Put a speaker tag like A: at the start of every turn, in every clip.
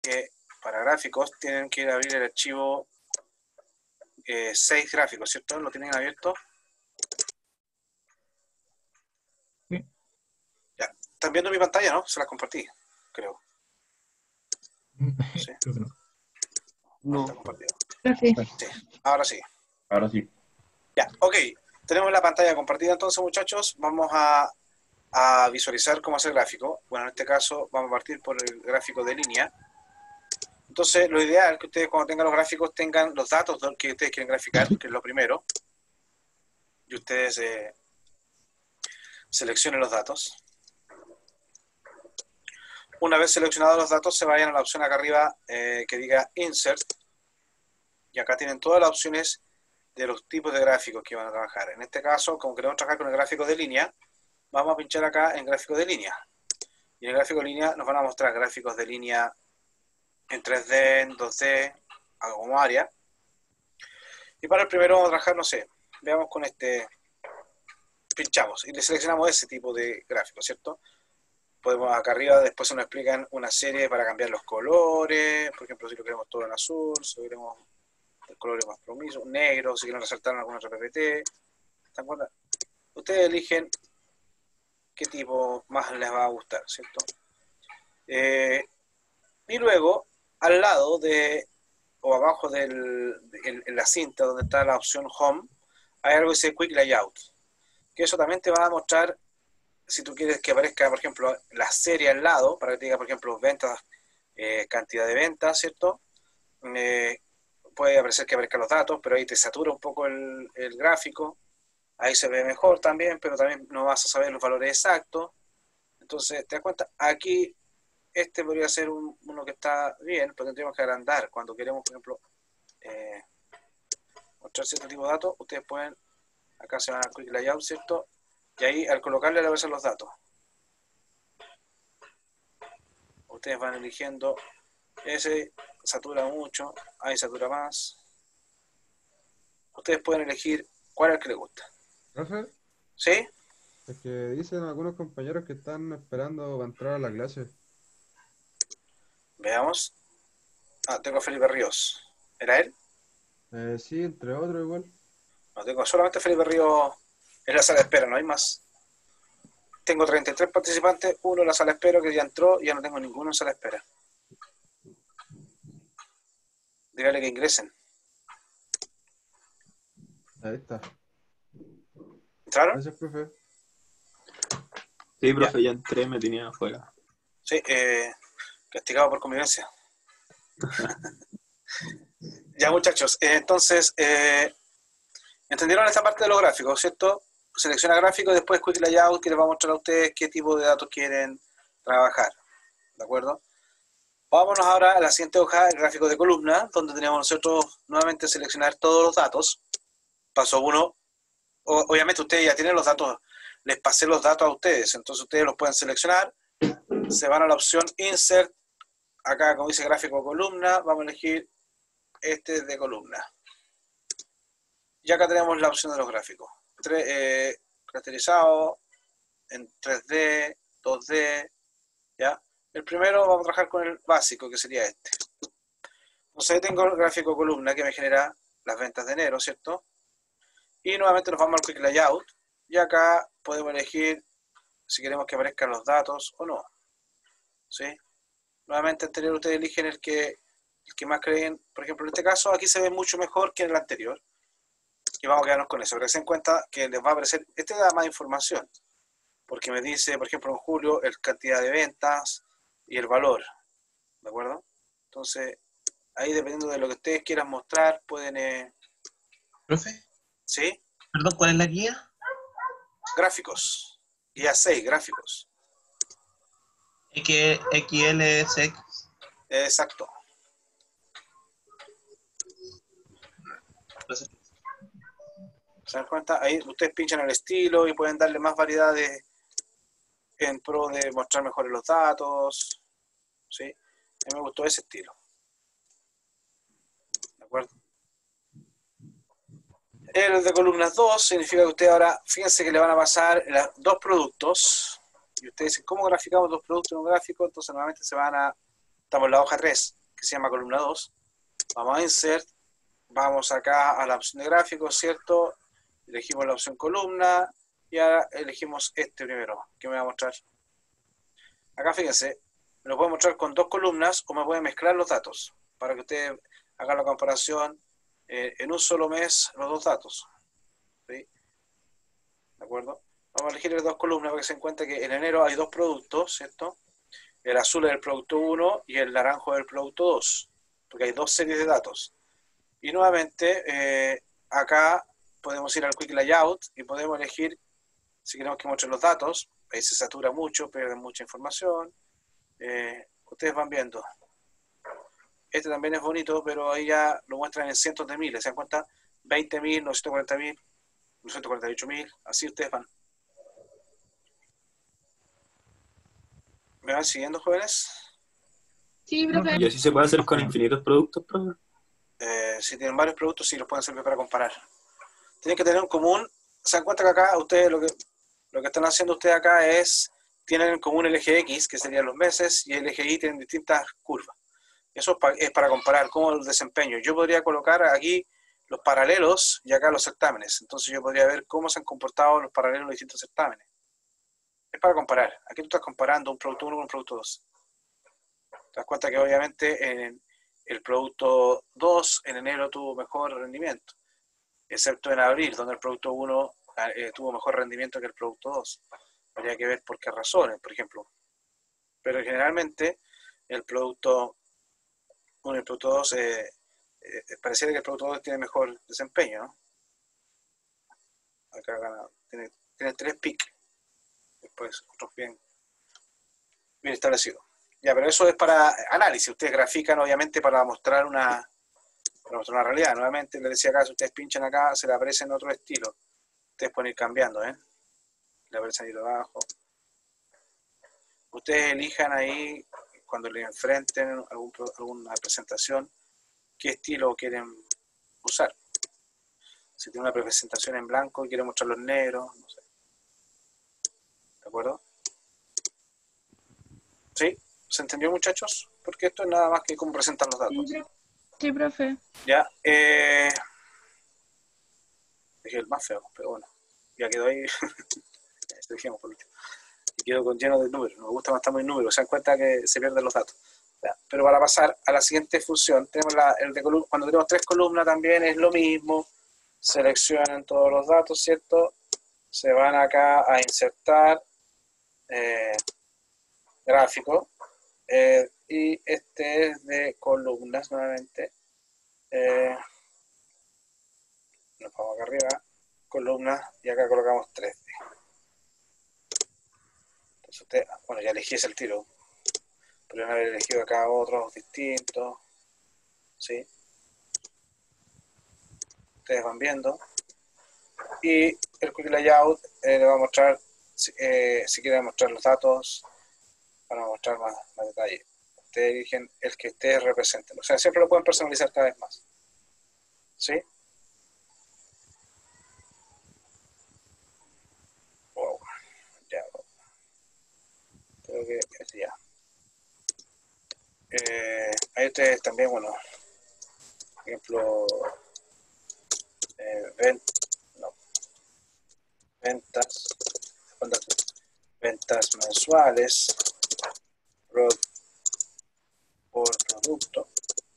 A: que para gráficos tienen que ir a abrir el archivo 6 gráficos, ¿cierto? ¿Lo tienen abierto?
B: Sí.
A: Ya. ¿Están viendo mi pantalla, no? Se las compartí, creo. ¿Sí?
B: Creo que no.
A: No, está
C: No.
A: compartido.
D: Sí.
A: Sí, ahora sí.
C: Ahora sí.
A: Ya, ok. Tenemos la pantalla compartida entonces, muchachos. Vamos a visualizar cómo hacer el gráfico. Bueno, en este caso vamos a partir por el gráfico de línea. Entonces, lo ideal es que ustedes cuando tengan los gráficos tengan los datos que ustedes quieren graficar, que es lo primero. Y ustedes seleccionen los datos. Una vez seleccionados los datos, se vayan a la opción acá arriba que diga Insert. Y acá tienen todas las opciones de los tipos de gráficos que van a trabajar. En este caso, como queremos trabajar con el gráfico de línea, vamos a pinchar acá en gráfico de línea. Y en el gráfico de línea nos van a mostrar gráficos de línea en 3D, en 2D, algo como área. Y para el primero vamos a trabajar, no sé, veamos con este, pinchamos y le seleccionamos ese tipo de gráfico, ¿cierto? Podemos acá arriba, después se nos explican una serie para cambiar los colores, por ejemplo, si lo queremos todo en azul, si lo queremos el color más promiso, negro, si quieren resaltar algún otro PPT. ¿Están cuenta? Ustedes eligen qué tipo más les va a gustar, ¿cierto? Y luego, al lado de, o abajo en la cinta donde está la opción Home, hay algo que dice Quick Layout, que eso también te va a mostrar, si tú quieres que aparezca, por ejemplo, la serie al lado, para que te diga, por ejemplo, ventas, cantidad de ventas, ¿cierto? Puede aparecer que aparezcan los datos, pero ahí te satura un poco el gráfico. Ahí se ve mejor también, pero también no vas a saber los valores exactos. Entonces, ¿te das cuenta? Aquí, este podría ser uno que está bien, pero tendríamos que agrandar. Cuando queremos, por ejemplo, mostrar cierto tipo de datos, ustedes pueden, acá se van a Quick Layout, ¿cierto? Y ahí, al colocarle, le aparecen los datos. Ustedes van eligiendo, ese satura mucho, ahí satura más. Ustedes pueden elegir cuál es el que les gusta.
E: Profe,
A: ¿Sí?
E: es que dicen algunos compañeros que están esperando para entrar a la clase.
A: Veamos. Ah, tengo a Felipe Ríos. ¿Era él?
E: Sí, entre otros igual.
A: No, tengo solamente a Felipe Ríos en la sala de espera, no hay más. Tengo 33 participantes, uno en la sala de espera que ya entró y ya no tengo ninguno en sala de espera. Dígale que ingresen.
E: Ahí está.
A: ¿Entraron?
E: Gracias, profe.
C: Sí, profe, ya entré, me tenía afuera.
A: Sí, castigado por convivencia. Ya, muchachos, entonces, ¿entendieron esta parte de los gráficos, cierto? Selecciona gráficos, después Quick Layout, que les va a mostrar a ustedes qué tipo de datos quieren trabajar. ¿De acuerdo? Vámonos ahora a la siguiente hoja, el gráfico de columna, donde tenemos nosotros nuevamente seleccionar todos los datos. Paso 1. Obviamente ustedes ya tienen los datos, les pasé los datos a ustedes, entonces ustedes los pueden seleccionar. Se van a la opción Insert, acá como dice gráfico de columna, vamos a elegir este de columna. Y acá tenemos la opción de los gráficos. Caracterizado en 3D, 2D, ¿ya? El primero vamos a trabajar con el básico, que sería este. Entonces ahí tengo el gráfico de columna que me genera las ventas de enero, ¿cierto? Y nuevamente nos vamos al Quick Layout. Y acá podemos elegir si queremos que aparezcan los datos o no. ¿Sí? Nuevamente anterior ustedes eligen el que más creen. Por ejemplo, en este caso aquí se ve mucho mejor que en el anterior. Y vamos a quedarnos con eso. Pero se den cuenta que les va a aparecer, este da más información. Porque me dice, por ejemplo, en julio, el cantidad de ventas y el valor. ¿De acuerdo? Entonces, ahí dependiendo de lo que ustedes quieran mostrar, pueden...
F: Profe,
A: ¿Sí?
F: perdón, ¿cuál es la guía?
A: Gráficos. Guía 6, gráficos.
F: XLSX.
A: Exacto.
F: Entonces,
A: ¿Se dan cuenta? Ahí ustedes pinchan el estilo y pueden darle más variedades en pro de mostrar mejor los datos. ¿Sí? A mí me gustó ese estilo. ¿De acuerdo? El de columnas 2 significa que ustedes ahora, fíjense que le van a pasar dos productos. Y ustedes dicen, ¿cómo graficamos dos productos en un gráfico? Entonces nuevamente se van a estamos en la hoja 3, que se llama columna 2. Vamos a Insert, vamos acá a la opción de gráficos, ¿cierto? Elegimos la opción columna y ahora elegimos este primero, que me va a mostrar. Acá fíjense, me lo puede mostrar con 2 columnas o me puede mezclar los datos para que ustedes hagan la comparación en un solo mes los 2 datos. ¿Sí? ¿De acuerdo? Vamos a elegir las 2 columnas para que se den cuenta que en enero hay 2 productos, ¿cierto? El azul es el producto 1 y el naranjo es el producto 2, porque hay 2 series de datos. Y nuevamente, acá podemos ir al Quick Layout y podemos elegir si queremos que muestren los datos. Ahí se satura mucho, pierden mucha información. Ustedes van viendo. Este también es bonito, pero ahí ya lo muestran en cientos de miles. ¿Se dan cuenta? 20.000, 940.000, 948.000. Así ustedes van. ¿Me van siguiendo, jóvenes?
D: Sí, profe.
C: ¿Y así se puede hacer con infinitos productos, profe?
A: Si tienen varios productos, sí los pueden servir para comparar. Tienen que tener en común. Se dan cuenta que acá ustedes lo que están haciendo ustedes acá es, tienen en común el eje X, que serían los meses, y el eje Y tienen distintas curvas. Eso es para comparar cómo el desempeño. Yo podría colocar aquí los paralelos y acá los certámenes. Entonces yo podría ver cómo se han comportado los paralelos en los distintos certámenes. Es para comparar. Aquí tú estás comparando un producto 1 con un producto 2. Te das cuenta que obviamente en el producto 2 en enero tuvo mejor rendimiento, excepto en abril, donde el producto 1 tuvo mejor rendimiento que el producto 2. Habría que ver por qué razones, por ejemplo. Pero generalmente el producto 1 y el producto 2, pareciera que el producto 2 tiene mejor desempeño, ¿no? Acá tiene 3 pics, después otros bien establecidos. Ya, pero eso es para análisis. Ustedes grafican, obviamente, para mostrar una realidad. Nuevamente, les decía acá, si ustedes pinchan acá, se le aparece en otro estilo. Ustedes pueden ir cambiando, le aparece ahí abajo. Ustedes elijan ahí, cuando les enfrenten alguna presentación, qué estilo quieren usar. Si tiene una presentación en blanco y quiere mostrar los negros, no sé. ¿De acuerdo? ¿Sí? ¿Se entendió, muchachos? Porque esto es nada más que cómo presentar los datos.
D: Sí, profe.
A: Ya, dejé el más feo, pero bueno, ya quedó ahí. Esto dijimos por último. Y quedó lleno de números. No me gusta más estar muy números. Se dan cuenta que se pierden los datos. Ya, pero para pasar a la siguiente función, tenemos el de columna. Cuando tenemos 3 columnas también es lo mismo. Seleccionan todos los datos, ¿cierto? Se van acá a insertar gráfico. Y este es de columnas nuevamente. Nos vamos acá arriba, columnas, y acá colocamos 3D. Entonces usted, bueno, ya elegí ese el tiro. Podrían haber elegido acá otros distintos. ¿Sí? Ustedes van viendo. Y el Quick Layout le va a mostrar, si quieren mostrar los datos, van a mostrar más detalle. Ustedes eligen el que ustedes representen. O sea, siempre lo pueden personalizar cada vez más. ¿Sí? Wow. Ya. Creo que es ya. Ahí ustedes también, bueno, por ejemplo, ventas mensuales por producto.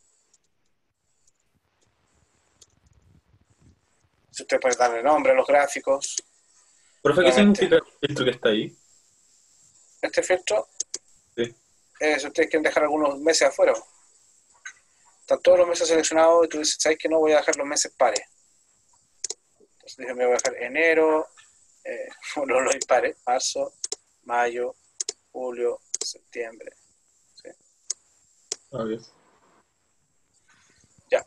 A: Si usted puede darle nombre a los gráficos.
C: Profe, ¿qué significa el filtro que está ahí?
A: Este filtro,
C: Sí.
A: Si ustedes quieren dejar algunos meses afuera, están todos los meses seleccionados y tú dices, ¿sabes que no? Voy a dejar los meses pares. Entonces dije, me voy a dejar enero, bueno, los impares, marzo, mayo, julio, septiembre. ¿Sí?
C: Obvio.
A: Ya.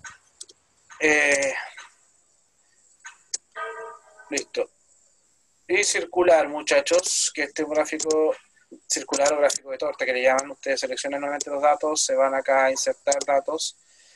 A: Listo. Y circular, muchachos, que este es un gráfico circular o gráfico de torta que le llaman. Ustedes seleccionan nuevamente los datos, se van acá a insertar datos.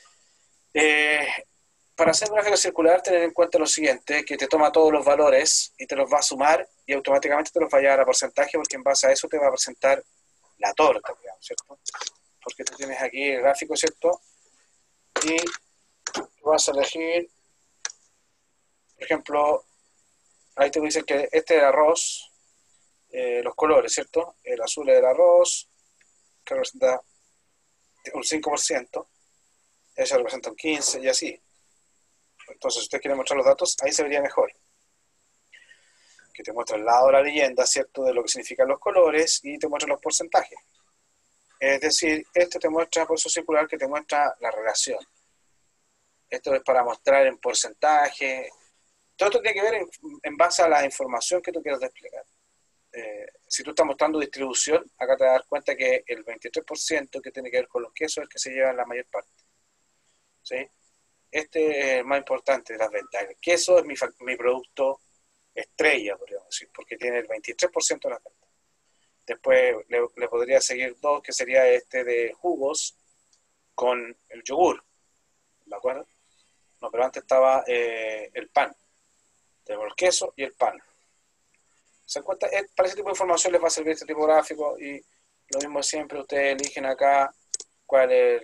A: Para hacer un gráfico circular, tener en cuenta lo siguiente, que te toma todos los valores y te los va a sumar y automáticamente te los va a llevar a porcentaje, porque en base a eso te va a presentar la torta, digamos, ¿cierto? porque tú tienes aquí el gráfico, ¿cierto? Y vas a elegir, por ejemplo, ahí te dicen que este es el arroz, los colores, ¿cierto? El azul es el arroz, que representa un 5%, ese representa un 15% y así. Entonces, si usted quiere mostrar los datos, ahí se vería mejor. Que te muestra al lado la leyenda, ¿cierto? De lo que significan los colores y te muestra los porcentajes. Es decir, esto te muestra, por eso circular, que te muestra la relación. Esto es para mostrar en porcentaje. Todo esto tiene que ver en base a la información que tú quieras desplegar. Si tú estás mostrando distribución, acá te vas a dar cuenta que el 23% que tiene que ver con los quesos es el que se lleva en la mayor parte. ¿Sí? Este es el más importante de las ventas. El queso es mi producto estrella, podríamos decir, porque tiene el 23% de las ventas. Después le podría seguir dos, que sería este de jugos con el yogur. ¿De acuerdo? No, pero antes estaba el pan. Tenemos el queso y el pan. ¿Se dan cuenta? Para ese tipo de información les va a servir este tipo gráfico y lo mismo siempre, ustedes eligen acá cuál es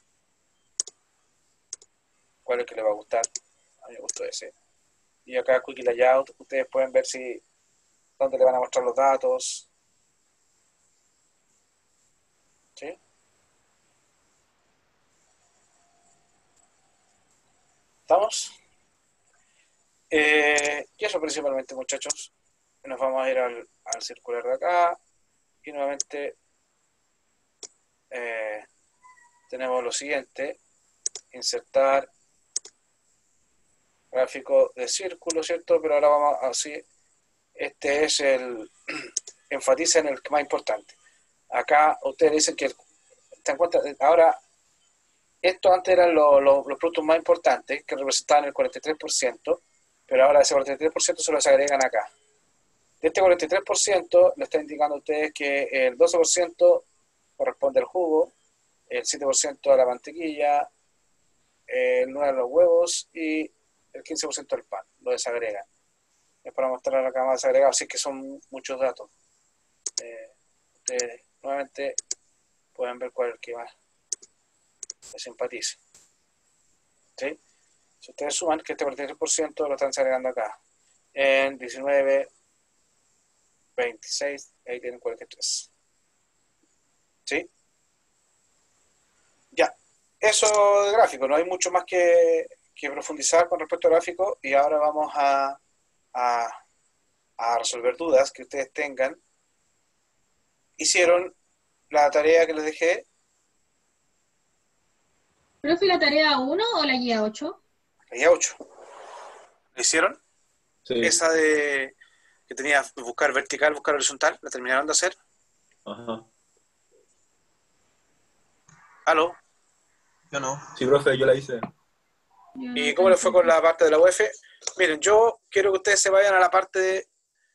A: que les va a gustar. A mí me gustó ese. Y acá Quick Layout, ustedes pueden ver dónde le van a mostrar los datos. ¿Sí? ¿Estamos? Y eso principalmente, muchachos. Nos vamos a ir al circular de acá y nuevamente tenemos lo siguiente: insertar gráfico de círculo, ¿cierto? Pero ahora vamos así. Este es enfatiza en el más importante. Acá ustedes dicen que, ¿te dan cuenta? Ahora, esto antes eran los productos más importantes, que representaban el 43%, pero ahora ese 43% se los agregan acá. De este 43% le está indicando a ustedes que el 12% corresponde al jugo, el 7% a la mantequilla, el 9% a los huevos y el 15% al pan. Lo desagregan. Es para mostrar acá más desagregado, así que son muchos datos. Ustedes nuevamente pueden ver cuál es el que más les simpatice. ¿Sí? Si ustedes suman que este 43% lo están agregando acá. En 19, 26, ahí tienen 43. ¿Sí? Ya. Eso de gráfico, no hay mucho más que profundizar con respecto al gráfico y ahora vamos a resolver dudas que ustedes tengan. ¿Hicieron la tarea que les dejé?
D: ¿Profe, la tarea 1 o la guía 8?
A: La guía 8. ¿La hicieron?
C: Sí.
A: Esa de que tenía buscar vertical, buscar horizontal, ¿la terminaron de hacer?
C: Ajá.
A: ¿Aló?
F: Yo no.
C: Sí, profe, yo la hice.
A: ¿Y cómo les fue con la parte de la UF? Miren, yo quiero que ustedes se vayan a la parte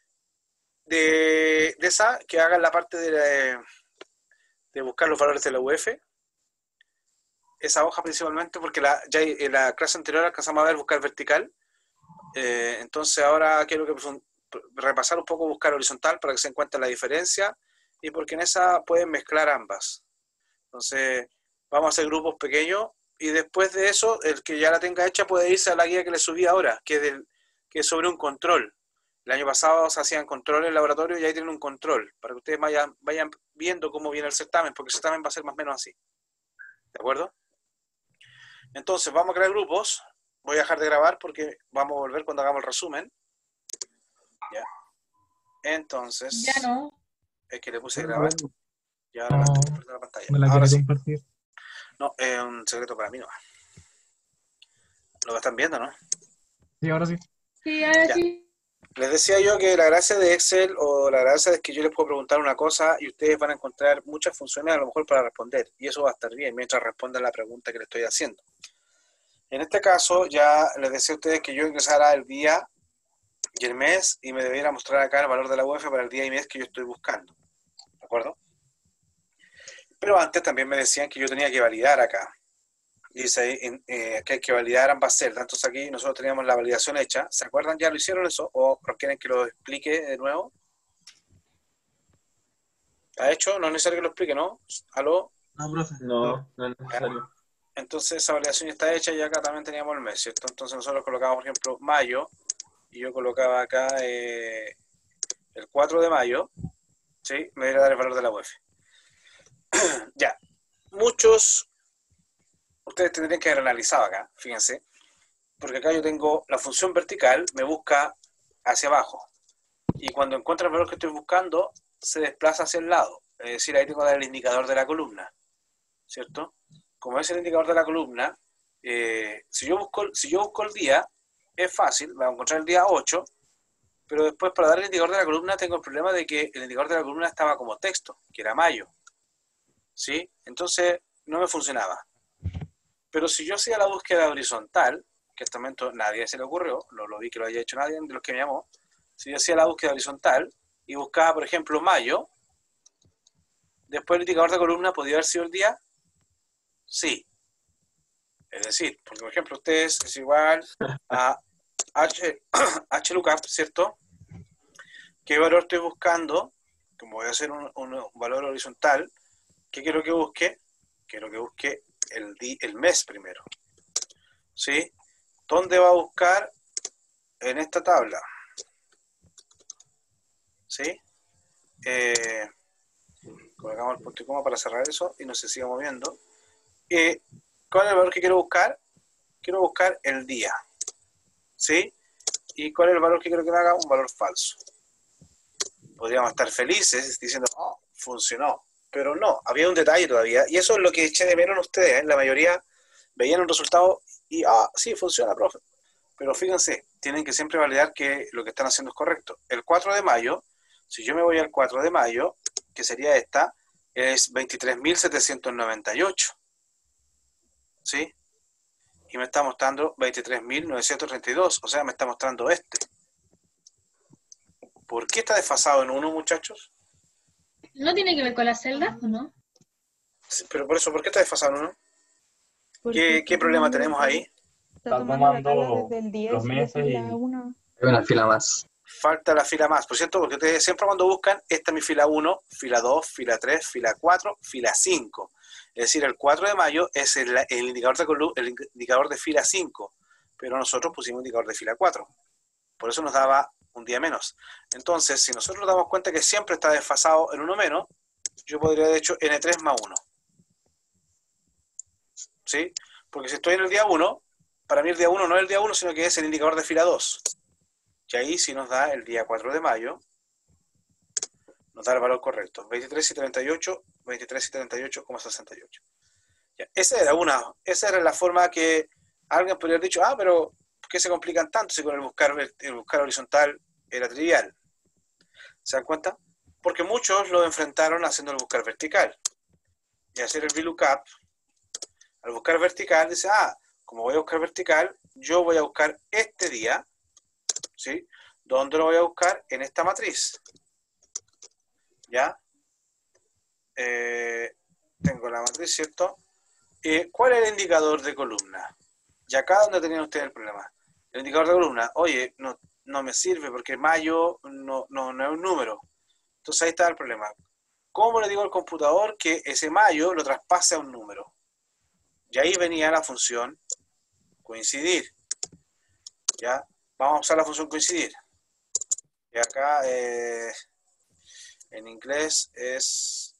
A: de esa, que hagan la parte de buscar los valores de la UF. Esa hoja principalmente, porque ya en la clase anterior alcanzamos a ver buscar vertical. Entonces ahora quiero que repasar un poco buscar horizontal para que se encuentre la diferencia y porque en esa pueden mezclar ambas. Entonces vamos a hacer grupos pequeños y después de eso el que ya la tenga hecha puede irse a la guía que le subí ahora, que es sobre un control. El año pasado se hacían controles en el laboratorio y ahí tienen un control para que ustedes vayan viendo cómo viene el certamen, porque el certamen va a ser más o menos así. ¿De acuerdo? Entonces vamos a crear grupos. Voy a dejar de grabar porque vamos a volver cuando hagamos el resumen. Ya. Entonces.
D: Ya no.
A: Es que le puse grabar. Y ahora
B: No,
A: la pantalla.
B: me la
A: Ahora
B: quiero
A: sí.
B: compartir.
A: No, es un secreto para mí nomás. Lo están viendo, ¿no?
B: Sí, ahora sí.
D: Sí, ahora
A: Ya.
D: sí.
A: Les decía yo que la gracia de Excel o la gracia es que yo les puedo preguntar una cosa y ustedes van a encontrar muchas funciones a lo mejor para responder. Y eso va a estar bien mientras respondan la pregunta que les estoy haciendo. En este caso ya les decía a ustedes que yo ingresara el día y el mes y me debiera mostrar acá el valor de la UF para el día y mes que yo estoy buscando. ¿De acuerdo? Pero antes también me decían que yo tenía que validar acá. Dice ahí que hay que validar ambas celdas. Entonces aquí nosotros teníamos la validación hecha. ¿Se acuerdan? ¿Ya lo hicieron eso? ¿O quieren que lo explique de nuevo? ¿Ha hecho? No es necesario que lo explique, ¿no? ¿Aló?
F: No, profe.
C: No, no es necesario.
A: Entonces esa validación ya está hecha y acá también teníamos el mes, ¿cierto? Entonces nosotros colocamos, por ejemplo, mayo, y yo colocaba acá el 4 de mayo, ¿sí? Me debería dar el valor de la UEF. Ya, muchos, ustedes tendrían que haber analizado acá, fíjense, porque acá yo tengo la función vertical, me busca hacia abajo, y cuando encuentra el valor que estoy buscando, se desplaza hacia el lado, es decir, ahí tengo el indicador de la columna, ¿cierto? Como es el indicador de la columna, si yo busco el día, es fácil, voy a encontrar el día 8, pero después para dar el indicador de la columna tengo el problema de que el indicador de la columna estaba como texto, que era mayo, ¿sí? Entonces no me funcionaba. Pero si yo hacía la búsqueda horizontal, que hasta el momento nadie se le ocurrió, no lo vi que lo haya hecho nadie de los que me llamó, si yo hacía la búsqueda horizontal y buscaba, por ejemplo, mayo, después el indicador de columna podía haber sido el día, sí. Es decir, porque por ejemplo ustedes es igual a HLOOKUP, ¿cierto? ¿Qué valor estoy buscando? Como voy a hacer un valor horizontal, ¿qué quiero que busque? Quiero que busque el mes primero, ¿sí? ¿Dónde va a buscar? En esta tabla, ¿sí? Colocamos el punto y coma para cerrar eso y no se siga moviendo. ¿Cuál es el valor que quiero buscar? Quiero buscar el día, ¿sí? ¿Y cuál es el valor que quiero que me haga? Un valor falso. Podríamos estar felices diciendo, oh, funcionó. Pero no, había un detalle todavía. Y eso es lo que eché de menos en ustedes, ¿eh? La mayoría veían un resultado y, sí, funciona, profe. Pero fíjense, tienen que siempre validar que lo que están haciendo es correcto. El 4 de mayo, si yo me voy al 4 de mayo, que sería esta, es 23.798. ¿Sí? Y me está mostrando 23.932, o sea, me está mostrando este. ¿Por qué está desfasado en 1, muchachos?
D: ¿No tiene que ver con las celdas o no?
A: Sí, pero por eso, ¿por qué está desfasado en 1?
G: Porque
A: ¿Qué problema tenemos ahí?
G: está tomando la tabla desde el 10 y es fila 1.
C: Hay una fila más.
A: Falta la fila más, por cierto, porque ustedes siempre cuando buscan, esta es mi fila 1, fila 2, fila 3, fila 4, fila 5. Es decir, el 4 de mayo es el indicador de fila 5, pero nosotros pusimos indicador de fila 4. Por eso nos daba un día menos. Entonces, si nosotros nos damos cuenta que siempre está desfasado en 1 menos, yo podría haber hecho N3 más 1. ¿Sí? Porque si estoy en el día 1, para mí el día 1 no es el día 1, sino que es el indicador de fila 2. Y ahí sí nos da el día 4 de mayo, nos da el valor correcto, 23.78, 23.78,68. Esa era la forma que alguien podría haber dicho, pero ¿por qué se complican tanto si con el buscar horizontal era trivial? ¿Se dan cuenta? Porque muchos lo enfrentaron haciendo el buscar vertical. Y hacer el VLOOKUP, al buscar vertical, dice, como voy a buscar vertical, yo voy a buscar este día, ¿sí? ¿Dónde lo voy a buscar? En esta matriz. ¿Ya? Tengo la matriz, ¿cierto? ¿Cuál es el indicador de columna? Y acá donde tenían ustedes el problema. El indicador de columna, oye, no me sirve porque mayo no es un número. Entonces ahí está el problema. ¿Cómo le digo al computador que ese mayo lo traspase a un número? Y ahí venía la función coincidir. ¿Ya? Vamos a usar la función coincidir. Y acá en inglés es...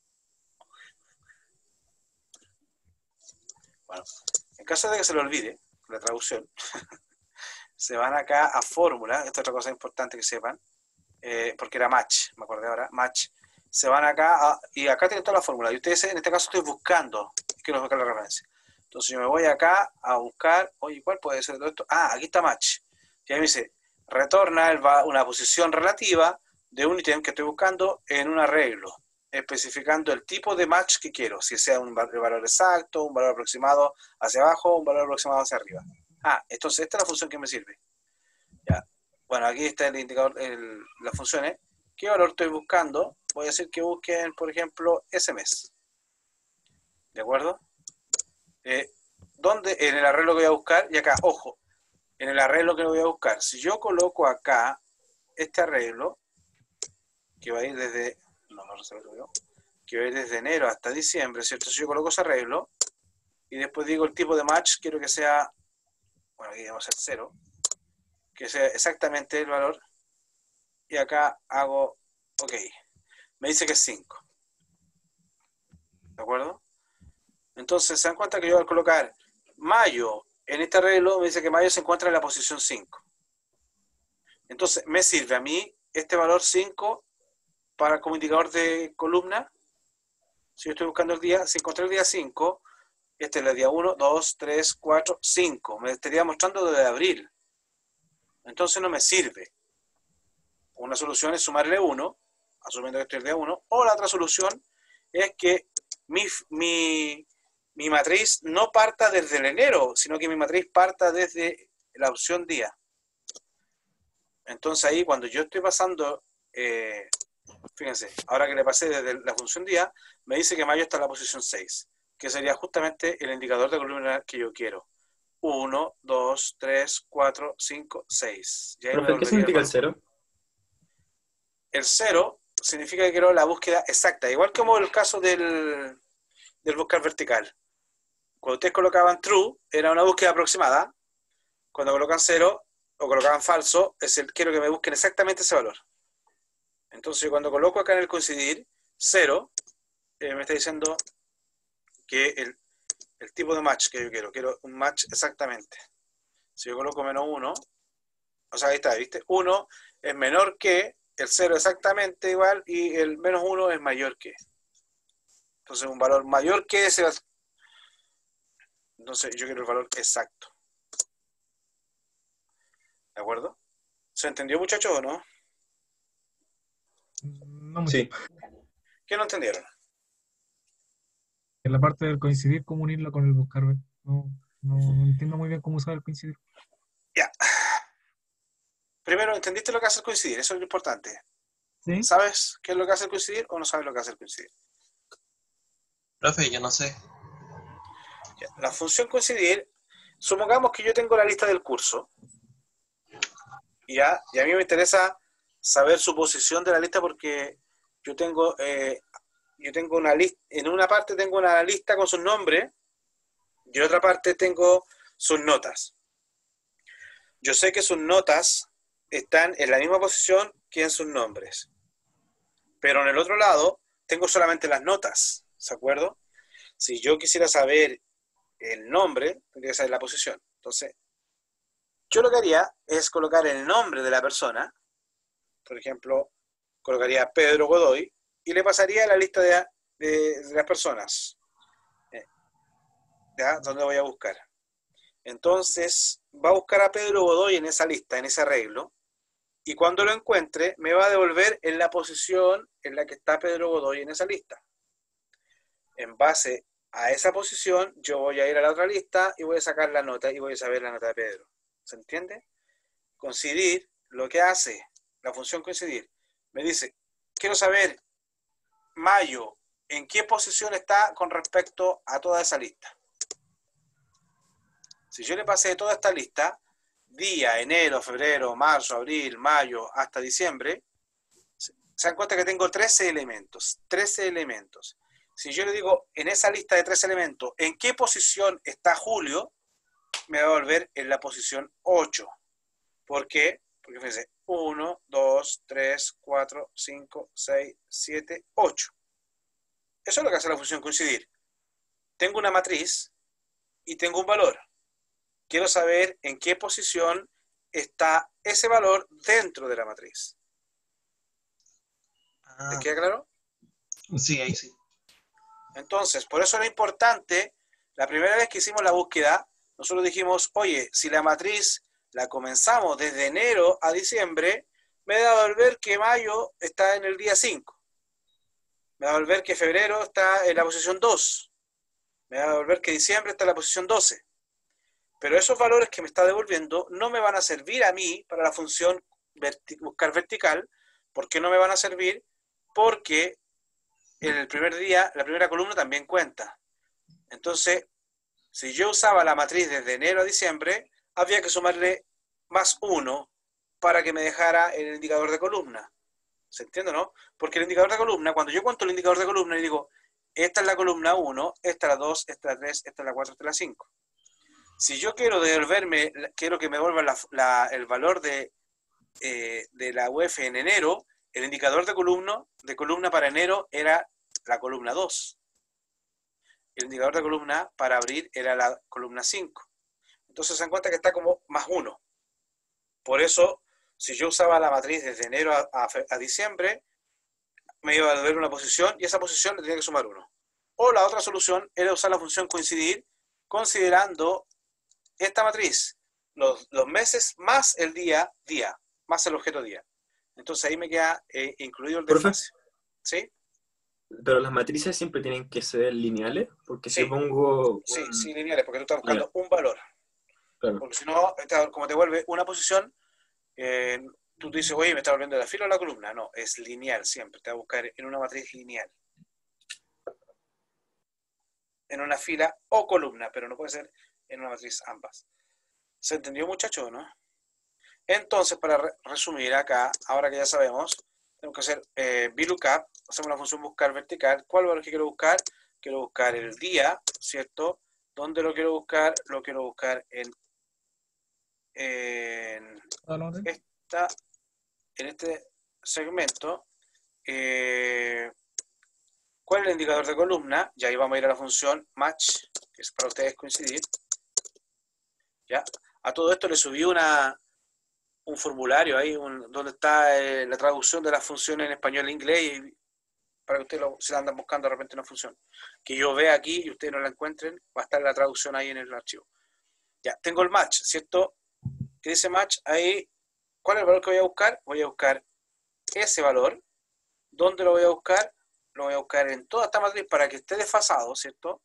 A: Bueno, en caso de que se le olvide la traducción, se van acá a fórmula, esta es otra cosa importante que sepan, porque era match, me acordé ahora, match. Se van acá y acá tienen toda la fórmula. Y ustedes en este caso estoy buscando, quiero buscar la referencia. Entonces yo me voy acá a buscar, oye, ¿cuál puede ser todo esto? Aquí está match. Y ahí me dice, retorna una posición relativa de un ítem que estoy buscando en un arreglo, especificando el tipo de match que quiero, si sea un valor exacto, un valor aproximado hacia abajo, un valor aproximado hacia arriba. Entonces esta es la función que me sirve. Ya. Bueno, aquí está el indicador, las funciones. ¿Qué valor estoy buscando? Voy a decir que busquen, por ejemplo, ese mes. ¿De acuerdo? ¿Dónde? En el arreglo que voy a buscar, y acá, ojo, en el arreglo que voy a buscar, si yo coloco acá este arreglo, que va a ir desde, no se lo veo, que va a ir desde enero hasta diciembre, ¿cierto? Si yo coloco ese arreglo, y después digo el tipo de match, quiero que sea, bueno, aquí vamos a hacer 0, que sea exactamente el valor, y acá hago OK. Me dice que es 5. ¿De acuerdo? Entonces, se dan cuenta que yo al colocar mayo en este arreglo, me dice que mayo se encuentra en la posición 5. Entonces, ¿me sirve a mí este valor 5 para como indicador de columna? Si yo estoy buscando el día, si encontré el día 5, este es el día 1, 2, 3, 4, 5. Me estaría mostrando desde abril. Entonces no me sirve. Una solución es sumarle 1, asumiendo que estoy el día 1, o la otra solución es que mi matriz no parta desde el enero, sino que mi matriz parta desde la opción día. Entonces ahí cuando yo estoy pasando, fíjense, ahora que le pasé desde la función día, me dice que mayo está en la posición 6, que sería justamente el indicador de columna que yo quiero. 1, 2, 3, 4, 5, 6.
C: ¿Profe, qué significa el 0?
A: El 0 significa que quiero la búsqueda exacta, igual como el caso del buscar vertical. Cuando ustedes colocaban true, era una búsqueda aproximada. Cuando colocan 0 o colocaban falso, quiero que me busquen exactamente ese valor. Entonces, cuando coloco acá en el coincidir 0, me está diciendo que el tipo de match que yo quiero un match exactamente. Si yo coloco -1, o sea, ahí está, ¿viste? 1 es menor que, el 0 exactamente igual, y el -1 es mayor que. Entonces, un valor mayor que ese. Entonces, yo quiero el valor exacto. ¿De acuerdo? ¿Se entendió, muchachos, o no?
B: No mucho.
C: Sí.
A: ¿Qué no entendieron?
B: En la parte del coincidir, cómo unirlo con el buscar. No entiendo muy bien cómo usar el coincidir.
A: Ya. Primero, ¿entendiste lo que hace el coincidir? Eso es lo importante.
B: ¿Sí?
A: ¿Sabes qué es lo que hace el coincidir o no sabes lo que hace el coincidir?
F: Profe, yo no sé.
A: Ya. La función coincidir, supongamos que yo tengo la lista del curso. ¿Ya? Y a mí me interesa saber su posición de la lista porque yo tengo una lista, en una parte tengo una lista con sus nombres y en otra parte tengo sus notas. Yo sé que sus notas están en la misma posición que en sus nombres, pero en el otro lado tengo solamente las notas, ¿de acuerdo? Si yo quisiera saber el nombre, tendría que saber la posición. Entonces, yo lo que haría es colocar el nombre de la persona, por ejemplo, colocaría Pedro Godoy y le pasaría la lista de las personas. ¿Ya? ¿Dónde voy a buscar? Entonces, va a buscar a Pedro Godoy en esa lista, en ese arreglo, y cuando lo encuentre, me va a devolver en la posición en la que está Pedro Godoy en esa lista. En base a esa posición, yo voy a ir a la otra lista y voy a sacar la nota y voy a saber la nota de Pedro. ¿Se entiende? Coincidir, lo que hace la función coincidir, me dice, quiero saber mayo, ¿en qué posición está con respecto a toda esa lista? Si yo le pasé toda esta lista, día, enero, febrero, marzo, abril, mayo, hasta diciembre, se dan cuenta que tengo 13 elementos. 13 elementos. Si yo le digo en esa lista de 13 elementos, ¿en qué posición está julio? Me va a volver en la posición 8. ¿Por qué? Porque fíjense, 1, 2, 3, 4, 5, 6, 7, 8. Eso es lo que hace la función coincidir. Tengo una matriz y tengo un valor. Quiero saber en qué posición está ese valor dentro de la matriz. ¿Les queda claro?
F: Sí, ahí sí.
A: Entonces, por eso era importante, la primera vez que hicimos la búsqueda, nosotros dijimos, oye, si la matriz la comenzamos desde enero a diciembre, me da a volver que mayo está en el día 5. Me da a volver que febrero está en la posición 2. Me da a volver que diciembre está en la posición 12. Pero esos valores que me está devolviendo no me van a servir a mí para la función buscar vertical. ¿Por qué no me van a servir? Porque en el primer día, la primera columna también cuenta. Entonces, si yo usaba la matriz desde enero a diciembre, había que sumarle más 1 para que me dejara el indicador de columna. ¿Se entiende o no? Porque el indicador de columna, cuando yo cuento el indicador de columna y digo, esta es la columna 1, esta es la 2, esta es la 3, esta es la 4, esta es la 5. Si yo quiero devolverme, quiero que me devuelvan el valor de la UF en enero, el indicador de columna para enero era la columna 2. El indicador de columna para abril era la columna 5. Entonces se dan cuenta que está como más 1. Por eso, si yo usaba la matriz desde enero a diciembre, me iba a devolver una posición y esa posición le tenía que sumar 1. O la otra solución era usar la función coincidir considerando esta matriz, los meses más el día, más el objeto día. Entonces ahí me queda incluido el desfase. ¿Sí?
C: Pero las matrices siempre tienen que ser lineales, porque
A: Sí.
C: si pongo...
A: Sí, lineales, porque tú estás buscando un valor.
C: Claro.
A: Porque si no, como te vuelve una posición, tú dices, oye, ¿me está volviendo la fila o la columna? No, es lineal siempre, te va a buscar en una matriz lineal. En una fila o columna, pero no puede ser en una matriz ambas. ¿Se entendió, muchachos, o no? Entonces, para resumir acá, ahora que ya sabemos, tenemos que hacer VLOOKUP, hacemos la función buscar vertical. ¿Cuál valor que quiero buscar? Quiero buscar el día, ¿cierto? ¿Dónde lo quiero buscar? Lo quiero buscar en este segmento. ¿Cuál es el indicador de columna? Y ahí vamos a ir a la función match, que es para ustedes coincidir. ¿Ya? A todo esto le subí un formulario ahí, donde está la traducción de las funciones en español e inglés, para que ustedes se la andan buscando de repente una función. Que yo vea aquí y ustedes no la encuentren, va a estar la traducción ahí en el archivo. Ya, tengo el match, ¿cierto? ¿Qué dice match? Ahí, ¿cuál es el valor que voy a buscar? Voy a buscar ese valor. ¿Dónde lo voy a buscar? Lo voy a buscar en toda esta matriz para que esté desfasado, ¿cierto?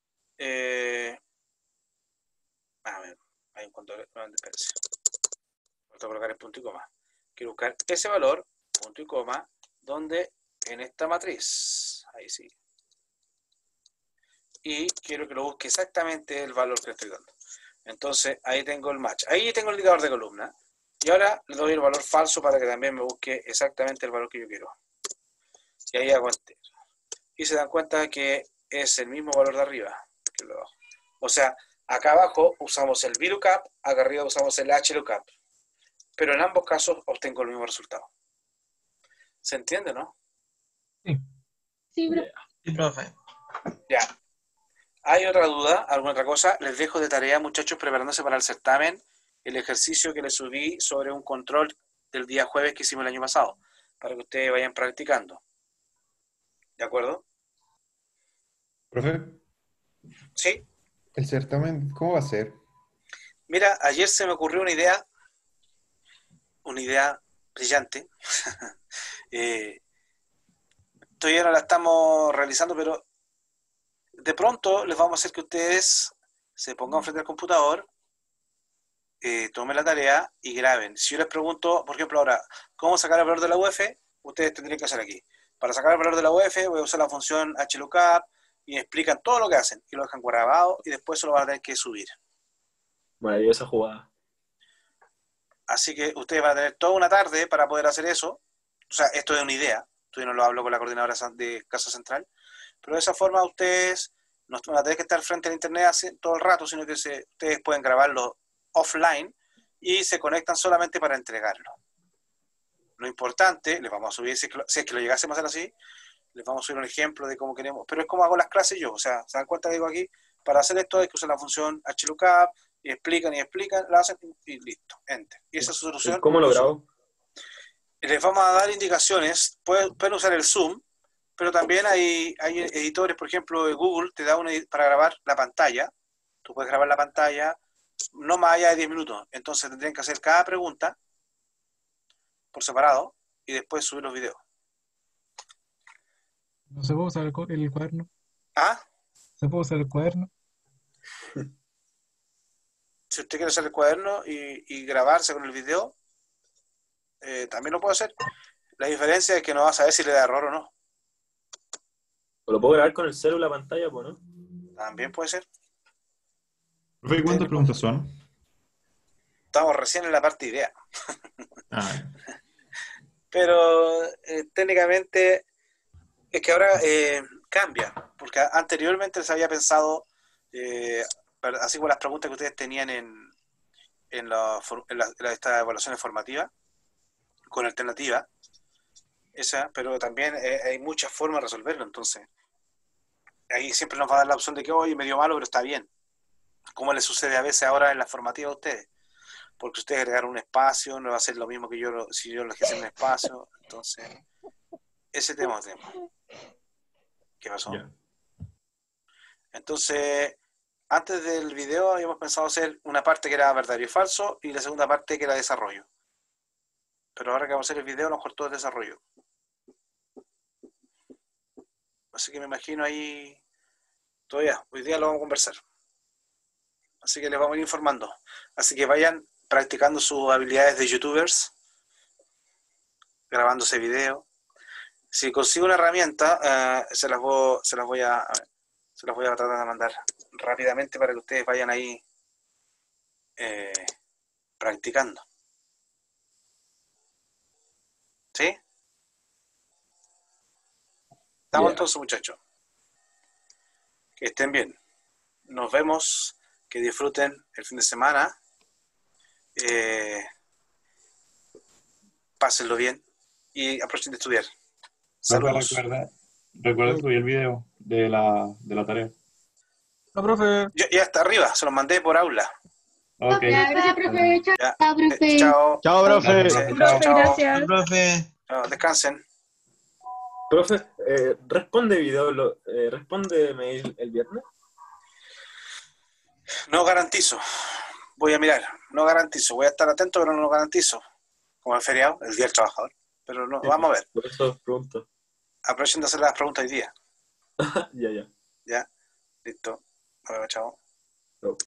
A: A ver, ahí cuando espérense. Voy a colocar el punto y coma. Quiero buscar ese valor, punto y coma, donde en esta matriz. Ahí sí. Y quiero que lo busque exactamente el valor que le estoy dando. Entonces, ahí tengo el match. Ahí tengo el indicador de columna. Y ahora le doy el valor falso para que también me busque exactamente el valor que yo quiero. Y ahí hago enter. Y se dan cuenta que es el mismo valor de arriba que el de abajo. O sea, acá abajo usamos el VLOOKUP, acá arriba usamos el HLOOKUP. Pero en ambos casos obtengo el mismo resultado. ¿Se entiende, no?
B: Sí.
D: Sí, profe.
F: Sí, profe.
A: Ya. ¿Hay otra duda? ¿Alguna otra cosa? Les dejo de tarea, muchachos, preparándose para el certamen, el ejercicio que les subí sobre un control del día jueves que hicimos el año pasado, para que ustedes vayan practicando. ¿De acuerdo?
E: Profe,
A: ¿Sí?
E: ¿el certamen cómo va a ser?
A: Mira, ayer se me ocurrió una idea brillante. Todavía no la estamos realizando, pero de pronto les vamos a hacer que ustedes se pongan frente al computador, tomen la tarea y graben. Si yo les pregunto, por ejemplo, ahora, ¿cómo sacar el valor de la UF? Ustedes tendrían que hacer aquí. Para sacar el valor de la UF voy a usar la función HLOOKUP y explican todo lo que hacen y lo dejan grabado y después se lo van a tener que subir.
C: Maravillosa jugada.
A: Así que ustedes van a tener toda una tarde para poder hacer eso. O sea, esto es una idea. Todavía no lo hablo con la coordinadora de Casa Central. Pero de esa forma ustedes no van a tener que estar frente al internet todo el rato, sino que ustedes pueden grabarlo offline y se conectan solamente para entregarlo. Lo importante, les vamos a subir, si es que lo llegásemos a hacer así, les vamos a subir un ejemplo de cómo queremos, pero es como hago las clases yo, o sea, se dan cuenta, digo aquí, para hacer esto hay que usar la función HLOOKUP, y explican, la hacen y listo, enter. Y esa es su solución.
C: ¿Cómo lo grabo?
A: Les vamos a dar indicaciones, pueden usar el Zoom, pero también hay editores, por ejemplo, Google te da para grabar la pantalla, tú puedes grabar la pantalla no más allá de 10 minutos, entonces tendrían que hacer cada pregunta por separado y después subir los videos.
B: ¿No se puede usar el cuaderno?
A: ¿Ah?
B: ¿Se puede usar el cuaderno?
A: Si usted quiere hacer el cuaderno y grabarse con el video, también lo puede hacer. La diferencia es que no va a saber si le da error o no.
C: ¿O lo puedo grabar con el celular la pantalla, pues, no?
A: También puede ser.
H: Profe, ¿cuántas preguntas son?
A: Estamos recién en la parte idea.
H: Ah,
A: Pero técnicamente es que ahora cambia, porque anteriormente les había pensado, así como las preguntas que ustedes tenían en estas evaluaciones formativas, con alternativa, pero también hay muchas formas de resolverlo, entonces ahí siempre nos va a dar la opción de que hoy me dio malo, pero está bien, como les sucede a veces ahora en la formativa a ustedes, porque ustedes agregaron un espacio, no va a ser lo mismo que yo si yo les hice un espacio, entonces ese tema. ¿Qué pasó?
H: Ya.
A: Entonces, antes del video habíamos pensado hacer una parte que era verdadero y falso y la segunda parte que era desarrollo. Pero ahora que vamos a hacer el video, a lo mejor todo es desarrollo. Así que me imagino ahí, todavía, hoy día lo vamos a conversar. Así que les vamos a ir informando. Así que vayan practicando sus habilidades de youtubers, grabándose video. Si consigo una herramienta, se las voy a tratar de mandar rápidamente para que ustedes vayan ahí practicando. ¿Sí? Estamos entonces, muchachos. Que estén bien. Nos vemos. Que disfruten el fin de semana. Pásenlo bien y aprovechen de estudiar. Saludos.
H: Recuerda subir el video de la tarea.
B: No, profe.
A: Ya está arriba, se los mandé por aula.
H: Ok.
D: Gracias, profe.
A: Ya.
D: Chao, profe.
A: Chao.
E: Chao, profe.
D: Profe, gracias.
F: Profe.
A: Chao, descansen.
C: Profe, responde respóndeme el viernes.
A: No garantizo. Voy a mirar. No garantizo. Voy a estar atento, pero no lo garantizo. Como el feriado, el Día del Trabajador. Pero no, vamos a ver.
C: Por eso pregunto.
A: Aprovechen de hacer las preguntas hoy día.
C: Ya.
A: Ya. Listo. Bueno, chao.